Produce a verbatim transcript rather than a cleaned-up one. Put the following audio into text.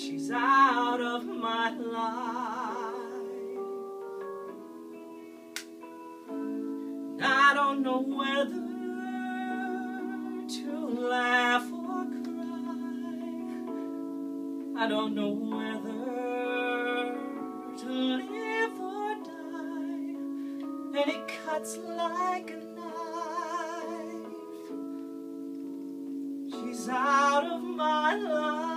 She's out of my life. And I don't know whether to laugh or cry. I don't know whether to live or die. And it cuts like a knife. She's out of my life.